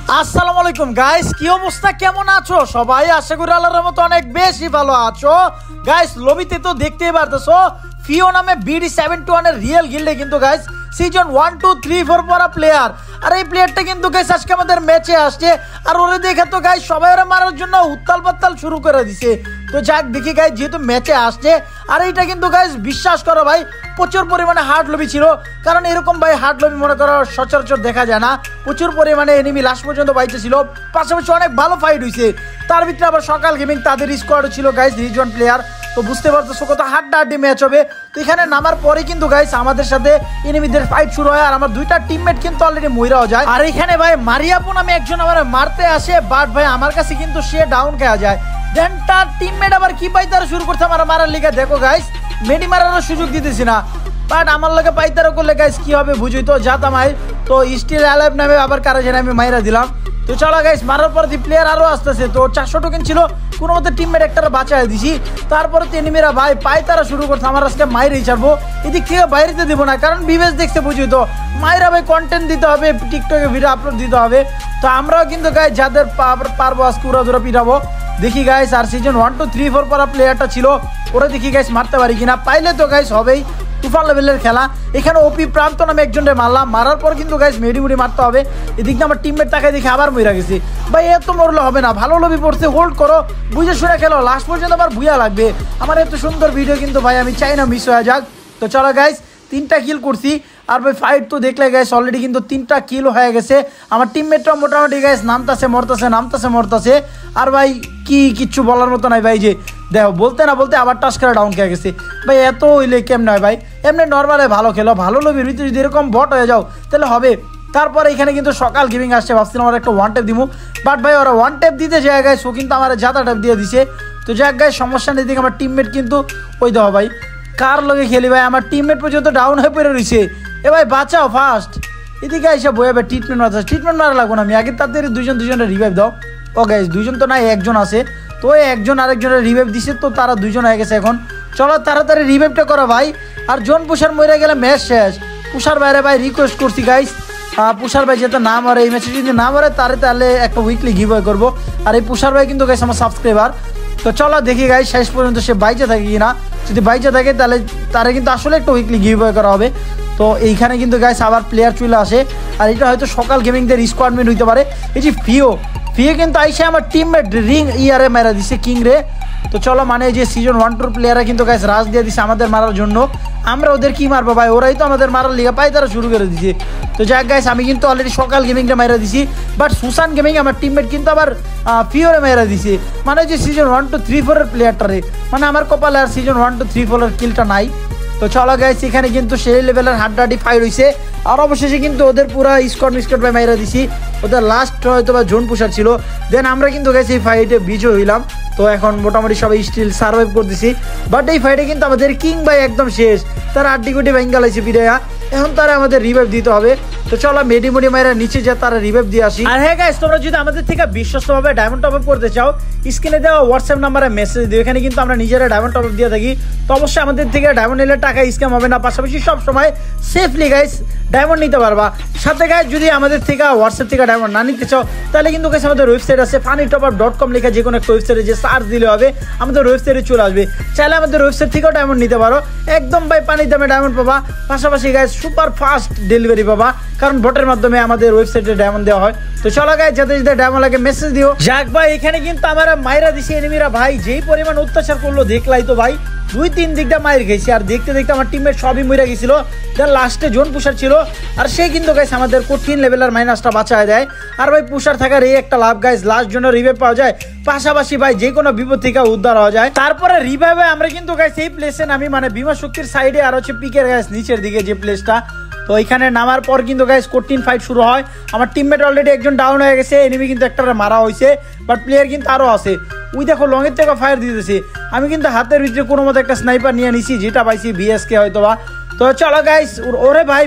আসসালামু আলাইকুম গাইস, কি অবস্থা, কেমন আছো সবাই? আশা করি আল্লাহর রহমতে অনেক বেশি ভালো আছো গাইস। লবিতে তো দেখতেই পারতেছো ফিও নামে BD71 এর রিয়েল গিল্ডে কিন্তু গাইস সিজন 1 2 3 4 পড়া প্লেয়ার। আর এই প্লেয়ারটা কিন্তু গাইস আজকে আমাদের ম্যাচে আসছে। আর ওরে দেখে তো গাইস সবাই ওরে মারার জন্য উত্তাল পাত্তাল শুরু করে দিছে। তো যাক দেখি গাইস, যেহেতু ম্যাচে আসছে। আর এইটা কিন্তু গাইস বিশ্বাস করো ভাই প্রচুর পরিমাণে হার্ড লবি ছিল, কারণ এরকম ভাই হার্ড লবি মনে করো সচরাচর দেখা যায় না। প্রচুর পরিমাণে এনিমি লাস্ট পর্যন্ত বাইতে ছিল, পাশাপাশি অনেক ভালো ফাইট হয়েছে। তার ভিতরে আবার সকাল গেমিং তাদের স্কোয়াডও ছিল গাইস রিজন প্লেয়ার। তো বুঝতে পারতেছো কত হাড্ডাহাড্ডি ম্যাচ হবে। তো এখানে নামার পরে কিন্তু গাইস আমাদের সাথে এনিমিদের ফাইট শুরু হয়। আর আমার দুইটা টিমমেট কিন্তু অলরেডি মইরাও যায়। আর এখানে ভাই মারিয়াপু নামে একজন আমার মারতে আসে, বাট ভাই আমার কাছে কিন্তু সে ডাউন খেয়া যায়। দেন তার টিমমেট আবার কি পাইতারা শুরু করছে আমার মারার লিগে। দেখো গাইস মেডি মারারও সুযোগ দিতেছি না, বাট আমার লোকে পাইতারা করলে গাইস কি হবে বুঝুই তো। যাতাম তো স্টিল অ্যালাইভ নামে আবার কারো যেন আমি মাইরা দিলাম। তো চলো গাইস মারার পর প্লেয়ার আরো আসতেছে। তো 400 টোকেন ছিল, কোনো মতো টিমমেট একটা বাঁচায় দিছি। তারপরে তো এনিমিরা ভাই পাইতারা শুরু করছে আমার আজকে মাইরেই ছাড়বো। এদিক থেকে বাইরেতে দিব না, কারণ বিবেশ দেখছে বুঝুই তো। মাইরা ভাই কন্টেন্ট দিতে হবে, টিকটকে ভিডিও আপলোড দিতে হবে। তো আমরাও কিন্তু গাইস যাদের পারবো আজকে উড়া জোড়া পিটাবো। দেখি গাইস আর সিজন 1 2 3 4 পড়া প্লেয়ারটা ছিল, ওরা দেখি গাইস মারতে পারি কিনা। পাইলে তো গাইস হবেই তুফান লেভেলের খেলা। এখানে ওপি প্রান্ত নামে একজনকে মারলাম, মারার পর কিন্তু গাইস মেডি মুডি মারতে হবে। এদিক দিয়ে আমার টিমমেট তাকে দেখে আবার মইরা গেছে। ভাই এত মরলে হবে না, ভালো লবি পড়ছে, হোল্ড করো, বুঝে শুনে খেলো, লাস্ট পর্যন্ত আবার বুয়া লাগবে। আমার এত সুন্দর ভিডিও কিন্তু ভাই আমি চাই না মিস হয়ে যাক। তো চলো গাইস 3টা কিল করছি। আর ভাই ফাইট তো দেখলে গাইস অলরেডি কিন্তু 3টা কিল হয়ে গেছে। আমার টিমমেটরা মোটামুটি গাইস নামতাছে মরতাছে। আর ভাই কিচ্ছু বলার মতো নাই ভাই, যে দেখো বলতে না বলতে আবার টাচ করে ডাউন খেয়ে গেছে। ভাই এত হইলে কেমন হয় ভাই? এমনি নর্মালে ভালো খেলো, ভালো লবির ভিতরে যদি এরকম বট হয়ে যাও তাহলে হবে। তারপরে এখানে কিন্তু সকাল গেমিং আসছে, ভাবছিলাম আমার একটা ওয়ান ট্যাপ দিব, বাট ভাই ওরা ওয়ান ট্যাপ দিতে যায় গাইস ও কিন্তু আমার জাতা ট্যাপ দিয়ে দিছে। তো যাক গাইস সমস্যা নেই। দিকে আমার টিমমেট কিন্তু ওই দেখো ভাই কার লগে খেলি ভাই, আমার টিমমেট পর্যন্ত ডাউন হয়ে পড়ে রয়েছে। এ ভাই বাঁচাও ফার্স্ট। এদিকে এসে বয়ে ভাই ট্রিটমেন্ট মারা লাগবো না আমি, আগে তাদের দুজনের রিভাইভ দাও। ও গাইস দুজন তো নাই, একজন আছে। তো একজন আরেকজনের রিভাইভ দিছে, তো তারা দুজন হয়ে গেছে। এখন চলো তাড়াতাড়ি রিভাইভটা করো ভাই। আর জন পুষার মরে গেলে ম্যাচ শেষ। পুষার বাইরে ভাই রিকোয়েস্ট করছি গাইস, পুষার ভাই যাতে না মরে, এই ম্যাচে যদি না মরে তাহলে একটা উইকলি গিভ অ্যাওয়ে করবো। আর এই পুষার ভাই কিন্তু গাইস আমার সাবস্ক্রাইবার। তো চলো দেখি গাইস শেষ পর্যন্ত সে বাইচে থাকে কিনা। যদি বাইচে থাকে তাহলে তারা কিন্তু আসলে একটা উইকলি গিভ অ্যাওয়ে করা হবে। তো এইখানে কিন্তু গাইস আবার প্লেয়ার চলে আসে। আর এটা হয়তো সকাল গেমিংদের স্কোয়াডমেন্ট হইতে পারে। এই যে ফিও কিন্তু আইসে আমার টিমমেট রিং ইয়ারে মেরা দিছে কিং রে। তো চলো মানে যে সিজন 1 2 প্লেয়াররা কিন্তু গাইস রাজ দিয়ে দিছে আমাদের মারার জন্য। আমরা ওদের কি মারবো ভাই, ওরাই তো আমাদের মারার লিগা পাই তারা শুরু করে দিছে। তো যাক গাইস আমি কিন্তু অলরেডি সকাল গেমিংটা মাইরা দিছি, বাট সুসান গেমিং আমার টিমমেট কিন্তু আবার ফিওরে মাইরা দিছে। মানে যে সিজন 1 2 3 4 এর প্লেয়ারটারে, মানে আমার কপালে আর সিজন 1 2 3 4 এর কিলটা নাই। তো চলো গাইস এখানে কিন্তু সেই লেভেলের হাড্ডাহাড্ডি ফাইট হয়েছে। আর অবশেষে কিন্তু ওদের পুরা স্কট ভাই মাইরা দিছি। ওদের লাস্ট হয়তো বা জোন পুষার ছিল। দেন আমরা কিন্তু গাইস এই ফাইটে বিজয় হইলাম। তো এখন মোটামুটি সবাই স্টিল সার্ভাইভ করতেছি। বাট এই ফাইটে কিন্তু আমাদের কিং ভাই একদম শেষ, তার আড্ডি গুটি ভেঙ্গা লাইছে বিড়াইয়া। এখন তারা আমাদের রিভাইভ দিতে হবে। তো চলো মেডি মাইরা নিচে যা তারা রিভাইভ দিয়ে আসি। আর হ্যাঁ গাইস তোমরা যদি আমাদের থেকে বিশ্বস্তভাবে ডায়মন্ড টপ আপ করতে চাও, স্ক্রিনে দেওয়া হোয়াটসঅ্যাপ নাম্বারে মেসেজ দিও। এখানে কিন্তু আমরা নিজেরা ডায়মন্ড টপ আপ দিয়ে থাকি। তো অবশ্যই আমাদের থেকে ডায়মন্ড নিলে টাকা স্ক্যাম হবে না, পাশাপাশি সব সময় সেফলি গাইস ডায়মন্ড নিতে পারবা। সাথে গাইস যদি আমাদের থেকে হোয়াটসঅ্যাপ থেকে ডায়মন্ড না নিতে চাও তাহলে কিন্তু গাইস আমাদের ওয়েবসাইট আছে funnytopup.com লেখা, যে কোনো একটা ওয়েবসাইটে যে সার্চ দিলে হবে আমাদের ওয়েবসাইটে চলে আসবে। চাইলে আমাদের ওয়েবসাইট থেকেও ডায়মন্ড নিতে পারো, একদম ভাই পানির দামে ডায়মন্ড পাবা। পাশাপাশি গাইস সুপার ফাস্ট ডেলিভারি পাবা, কারণ বটের মাধ্যমে আমাদের ওয়েবসাইটে ডায়মন্ড দেওয়া হয়। তো চলো গাইস যাদের যাদের ডায়মন্ড লাগে মেসেজ দিও। যাক ভাই এখানে কিন্তু আমরা মাইরা দিছি এনিমিরা ভাই, যেই পরিমাণ অত্যাচার করলো দেখলাই তো ভাই, 2-3 দিকটা মাইর গেছি। আর দেখতে দেখতে আমার টিমমেট সবই মরে গেছিল। দেন লাস্টে জোন পুষার ছিল, আর সে কিন্তু গাইস আমাদের কঠিন লেভেলের মাইনাসটা বাঁচায় দেয়। আর ভাই পুষার থাকার এই একটা লাভ গাইস, লাস্ট জন্য রিভাইভ পাওয়া যায়, পাশাপাশি ভাই যে কোনো বিপদ থেকে উদ্ধার হওয়া যায়। তারপরে রিভাইভে আমরা কিন্তু গাইস এই প্লেসে নামি, মানে বিমা শক্তির সাইডে আর হচ্ছে পিকের গাইস নিচের দিকে যে প্লেসটা। তো এখানে নামার পর কিন্তু গাইস কঠিন ফাইট শুরু হয়। আমার টিমমেট অলরেডি একজন ডাউন হয়ে গেছে, এনিমি কিন্তু একটা মারা হয়েছে, বাট প্লেয়ার কিন্তু আরও আছে। ওই দেখো লঙের থেকে ফায়ার দিতেছে। আমি কিন্তু হাতের ভিতরে কোনো মতো একটা স্নাইপার নিয়ে নিছি, যেটা পাইছি BSK হয়তো বা। তো চলো গাইস ওরে ভাই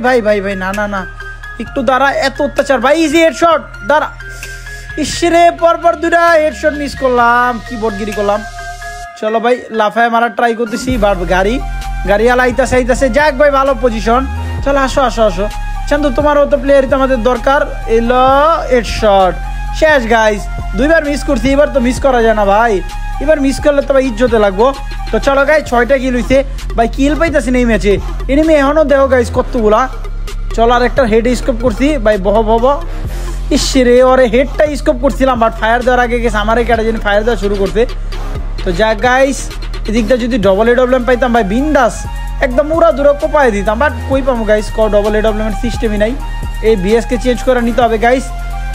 না একটু দাঁড়া, এত অত্যাচার ভাই। ইজি হেডশট, দাঁড়া। ইসরে পরপর 2টা হেডশট মিস করলাম, কি বটগিরি করলাম। চলো ভাই লাফায় মারার ট্রাই করতেছি, বাট গাড়ি আইতাছে। যাক ভাই ভালো পজিশন। চলো আসো চান্দু তোমারও তো প্লেয়ারই তো আমাদের দরকার। এলো হেডশট, শেষ গাইস। দুইবার মিস করছি, এবার তো মিস করা যায় না ভাই, এবার মিস করলে তো ভাই ইজ্জতে লাগবো। তো চলো গাইস 6টা কিল হইছে ভাই, কিল পাইতেছি না এই ম্যাচে। এনিমি এখনও দেখো গাইস কতগুলা। চলো আর একটা হেড স্কোপ করছি ভাই, বহ ইসরে ওরে হেডটা স্কোপ করছিলাম, বাট ফায়ার দেওয়ার আগে গেছে আমার এই ক্যাটা যিনি ফায়ার দেওয়া শুরু করছে। তো যাক গাইস, এদিকটা যদি ডবল এডব্লিউএম পাইতাম ভাই বিন্দাস একদম উড়া দূরা কোপায় দিতাম, বাট কই পাবো গাইস, ডবল এডব্লিউএমের সিস্টেমই নাই। এই বিএসকে চেঞ্জ করে নিতে হবে গাইস।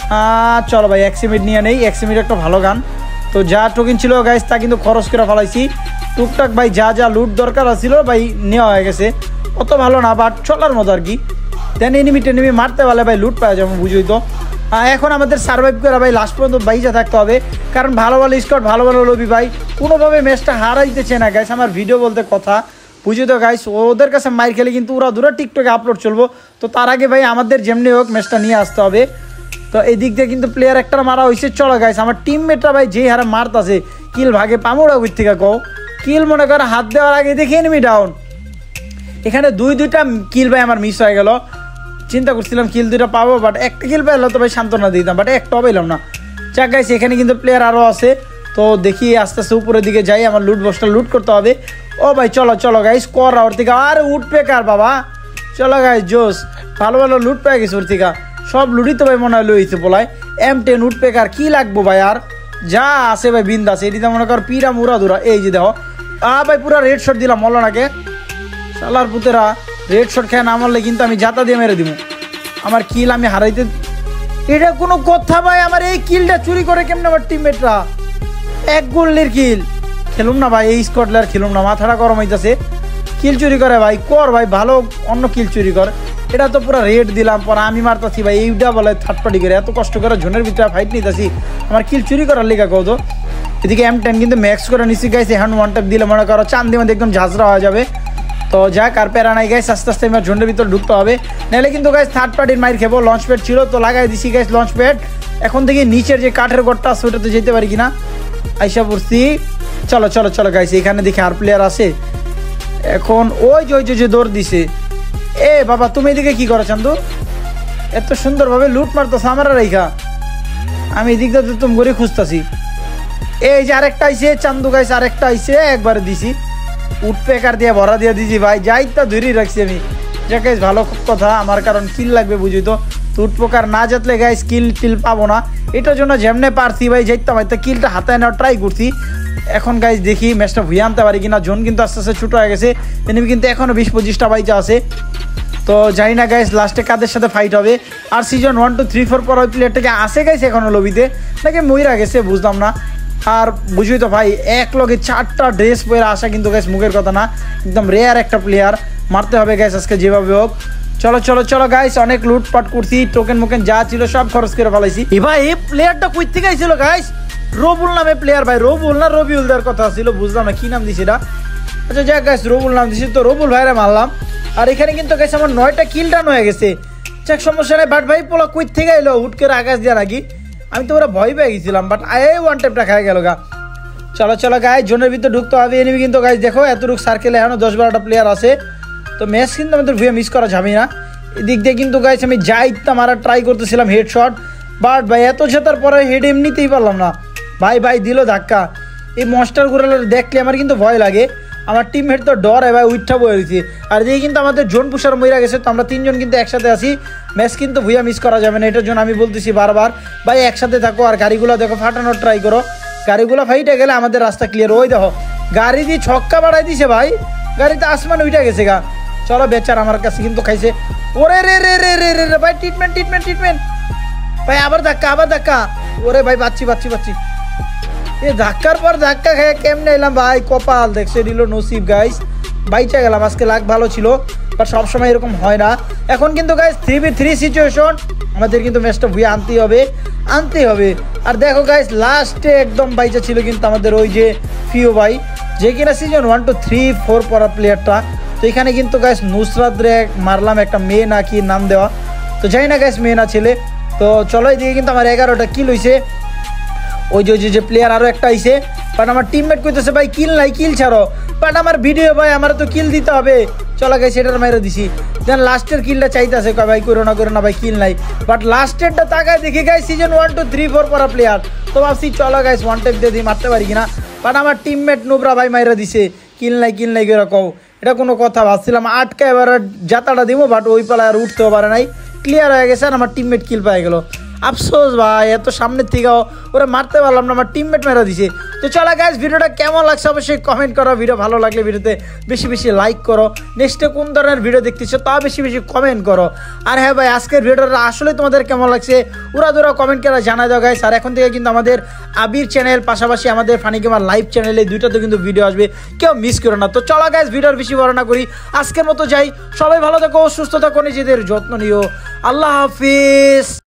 চলো ভাই এক্সিমিট নিয়ে নেই, এক্সিমিট একটা ভালো গান। তো যা টোকেন ছিল গাইস তা কিন্তু খরচ করে ফেলাইছি টুকটাক ভাই, যা যা লুট দরকার ছিল ভাই নেওয়া হয়ে গেছে, অত ভালো না বাট চলার মতো আর কি। দেন এনিমি টেনিমি মারতে পারলে ভাই লুট পাওয়া যাবে, বুঝোই তো। এখন আমাদের সার্ভাইভ করে ভাই লাস্ট পর্যন্ত বাইচা থাকতে হবে, কারণ ভালো ভালো স্কোয়াড ভালো ভালো লবি ভাই কোনোভাবে ম্যাচটা হারাইতেছে না গাইস। আমার ভিডিও বলতে কথা বুঝি তো গাইস, ওদের কাছে মাইর খেলে কিন্তু ওরা দূরে টিকটকে আপলোড চলবো। তো তার আগে ভাই আমাদের যেমনি হোক ম্যাচটা নিয়ে আসতে হবে। তো এই দিক দিয়ে কিন্তু প্লেয়ার একটা মারা হয়েছে। চলো গাইস আমার টিমমেটরা ভাই যেই হারে মারতাছে, কিল ভাগে পামোড়া ওই থেকে কও, কিল মনে করে হাত দেওয়ার আগে দেখে এনিমি ডাউন। এখানে দুইটা কিল ভাই আমার মিস হয়ে গেল, চিন্তা করছিলাম কিল 2টা পাবো, বাট একটা কিল পাইলে তো ভাই সান্ত্বনা দিতাম, বাট একটাও পাইলাম না। যাক গাইস এখানে কিন্তু প্লেয়ার আরও আছে, তো দেখি আস্তে আস্তে উপরের দিকে যাই, আমার লুট বক্সটা লুট করতে হবে। ও ভাই চলো গাইস কর ওর থেকে, আর উঠবে কার বাবা। চলো গাইস জোস, ভালো ভালো লুট পেয়ে গেছে ওর থেকে, সব লুটই তো ভাই মনে হয় লইছে পোলায়। M10 উঠবে কার, কি লাগবো ভাই আর যা আছে ভাই বিন্দাস। এটিতে মনে কর পিরা মুরা দুরা, এই যে দেখো ভাই পুরা রেড শট দিলাম মল্লানাকে। শালার পুতেরা রেড শট খেয়ে না মারলে কিন্তু আমি জাতা দিয়ে মেরে দিব, আমার কিল আমি হারাইতে। এটা কোনো কথা ভাই, আমার এই কিলটা চুরি করে কেমনে আমার টিমমেটরা, 1 গোলের কিল। খেলুম না ভাই এই স্কটল্যান্ড আর খেলুম না, মাথাটা গরম হইতেছে। কিল চুরি করে ভাই কর ভাই, ভালো অন্য কিল চুরি কর। এটা তো পুরো রেড দিলাম, পরে আমি মারতাছি ভাই, এইটা বলে থার্ড পার্টি করে এত কষ্ট করে জোনের ভিতরে ফাইট নিতেছি, আমার কিল চুরি করার লেখা কত। এদিকে M10 কিন্তু ম্যাক্স করে নিচ্ছি গাইছে, হ্যান্ড ওয়ান ট্যাপ দিলে মনে করো চান্দি মধ্যে একদম ঝাঁঝরা হয়ে যাবে। তো যাক আর প্যারা নাই গাইস, আস্তে আস্তে আমার ঝন্ডের ভিতরে ঢুকতে হবে, নাহলে কিন্তু গাইস থার্ড পার্টির মাইর খেবো। লঞ্চ প্যাড ছিল তো লাগাই দিছি গাইস লঞ্চ প্যাড, এখন থেকে নিচের যে কাঠের গড়টা আছে ওটাতে যেতে পারি কিনা আইসা পড়ছি। চলো গাইস এখানে দেখি আর প্লেয়ার আছে। এখন ওই যে দৌড় দিছে, এ বাবা তুমি এদিকে কি করো চান্দু, এত সুন্দরভাবে লুট মারতো আমার রেখা, আমি এদিক দিয়ে তুমি করে খুঁজতেছি। এই যে আরেকটা আইসে চান্দু গাইস, আরেকটা আইসে, একবারে দিছি উঠপেকার দিয়ে ভরা দিয়ে দিছি ভাই, যাইতা ধরেই রাখছি আমি। যা গাইস ভালো কথা আমার, কারণ কিল লাগবে বুঝি তো, উঠপোকার না যাতলে গাইস কিল টিল পাবো না। এটার জন্য যেমনে পারছি ভাই যাইতাম, হয়তো কিলটা হাতায় নেওয়ার ট্রাই করছি। এখন গাইস দেখি ম্যাচটা ভুয়ে আনতে পারি কিনা, জোন কিন্তু আস্তে আস্তে ছোটো হয়ে গেছে, এনিমি কিন্তু এখনও 20-25টা বাইচা আছে। তো জানি না গাইস লাস্টে কাদের সাথে ফাইট হবে। আর সিজন 1, 2, 3, 4 পর ওই প্লেয়ারটাকে আসে গাইস এখনও লবিতে, নাকি মইরা গেছে বুঝলাম না। আর বুঝবি তো ভাই এক লগে 4টা ড্রেস পরে আসা কিন্তু গাইস মুখের কথা না, একদম রেয়ার একটা প্লেয়ার, মারতে হবে গাইস আজকে যেভাবে হোক। চলো গাইস অনেক লুটপাট করছি, টোকেন মোকেন যা ছিল সব খরচ করে ফেলাইছি। ভাই এই প্লেয়ারটা কই থেকে আইছিল গাইস, রবুল নামে প্লেয়ার ভাই, রবুল না রবিউল দেওয়ার কথা ছিল, বুঝলাম না কি নাম দিছে এটা। আচ্ছা যাক গাইস রবুল নাম দিছি, তো রবুল ভাইরা মারলাম। আর এখানে কিন্তু গাইস আমার 9টা কিল ডান হয়ে গেছে, যাক সমস্যা নাই। বাট ভাই পোলা কই থেকে এলো হুট করে আকাশ দিয়ে নাকি, আমি তো ওরা ভয় পেয়ে গেছিলাম, বাট ওয়ান ট্যাপটা খাই গেল গা। চলো গাইস জোনের ভিতরে ঢুকতে হবে। এনিমি কিন্তু গাইস দেখো এতটুকু সার্কেলে এখনো 10-12টা প্লেয়ার আছে, তো ম্যাচ কিন্তু আমাদের ভুয়ে মিস করা যাবে না। এদিক দিয়ে কিন্তু গাইস আমি যাইতা মারার ট্রাই করতেছিলাম হেডশট, বাট ভাই এত জেতার পরে হেড এমনিতেই পারলাম না ভাই দিল ধাক্কা। এই মনস্টারগুলো দেখলে আমার কিন্তু ভয় লাগে, আমার টিমমেট তো ডরে ভাই উঠা বলেছি। আর এদিকে কিন্তু আমাদের জোন পুষার মইরা গেছে, তো আমরা 3 জন কিন্তু একসাথে আছি, ম্যাচ কিন্তু ভুয়া মিস করা যাবে না। এটার জন্য আমি বলতেছি বারবার ভাই একসাথে থাকো, আর গাড়িগুলো দেখো ফাটানোর ট্রাই করো, গাড়িগুলো ফাইটে গেলে আমাদের রাস্তা ক্লিয়ার। ওই দেখো গাড়ি দিয়ে ছক্কা বাড়াই দিছে ভাই, গাড়িতে আসমান উঠে গেছে গা। চলো বেচার আমার কাছে কিন্তু খাইছে, ওরে রে ভাই ট্রিটমেন্ট ভাই, আবার ধাক্কা, ওরে ভাই বাচ্চি এ ধাক্কার পর ধাক্কা খেয়ে কেমনে এলাম ভাই, কপাল দেখছে দিল নসিব গাইস, বাইচা গেলাম। আজকে লাক ভালো ছিল, বাট সবসময় এরকম হয় না। এখন কিন্তু গাইস 3v3 সিচুয়েশন, আমাদের কিন্তু ম্যাচটা ভুয়ে আনতেই হবে। আর দেখো গাইস লাস্টে একদম বাইচা ছিল কিন্তু আমাদের ওই যে ফিও ভাই, যে কিনা সিজন 1, 2, 3, 4 পড়া প্লেয়ারটা। তো এখানে কিন্তু গাইস নুসরাত রে মারলাম, একটা মেয়ে না কি নাম দেওয়া, তো জানি না গাইস মেয়ে না ছেলে। তো চলো এদিকে কিন্তু আমার 11টা কিল হয়েছে। ওই যে প্লেয়ার আরও একটা আইছে, বাট আমার টিমমেট কইতেছে ভাই কিল নাই, কিল ছাড়ো। বাট আমার ভিডিও ভাই, আমার তো কিল দিতে হবে, চলো গাইস এটার মাইরে দিছি। দেন লাস্টের কিলটা চাইতেছে কয় ভাই করো না ভাই কিল নাই, বাট লাস্টেরটা তাকায় দেখি গাইস সিজন 1 2 3 4 পড়া প্লেয়ার। তো ভাবছি চলো গাইস ওয়ান টেপ দিয়ে দিই, মারতে পারি কিনা, বাট আমার টিমমেট নুবরা ভাই মাইরা দিছে। কিল নাই করে কও, এটা কোনো কথা? ভাবছিলাম আটকা এবার জাতাটা দিব, বাট ওই পালা আর উঠতেও পারে নাই, ক্লিয়ার হয়ে গেছে আর আমার টিমমেট কিল পাই গেল। আফসোস ভাই, এত সামনের থেকেও ওরা মারতে পারলাম না, আমার টিমমেট মেরা দিছে। তো চলো গাইস ভিডিওটা কেমন লাগছে অবশ্যই কমেন্ট করো, ভিডিও ভালো লাগলে ভিডিওতে বেশি লাইক করো, নেক্সটে কোন ধরনের ভিডিও দেখতেছো তাও বেশি কমেন্ট করো। আর হ্যাঁ ভাই আজকের ভিডিওটা আসলে তোমাদের কেমন লাগছে ওরা কমেন্ট করে জানাই দাও গাইস। আর এখন থেকে কিন্তু আমাদের আবির চ্যানেল পাশাপাশি আমাদের ফানি গেমার লাইভ চ্যানেলে দুইটাতে কিন্তু ভিডিও আসবে, কেউ মিস করো না। তো চলো গাইস ভিডিওর বেশি বড় না করি, আজকের মতো যাই, সবাই ভালো থাকো, সুস্থ থাকো, নিজেদের যত্ন নিও, আল্লাহ হাফিজ।